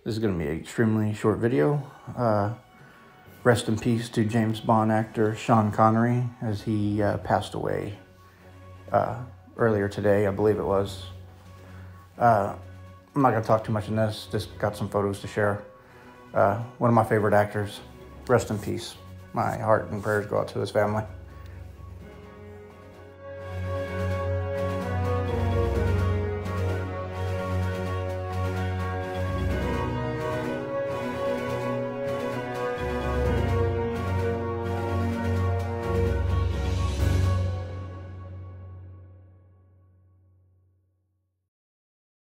This is going to be an extremely short video. Rest in peace to James Bond actor Sean Connery, as he passed away earlier today, I believe it was. I'm not going to talk too much in this, just got some photos to share. One of my favorite actors. Rest in peace. My heart and prayers go out to his family.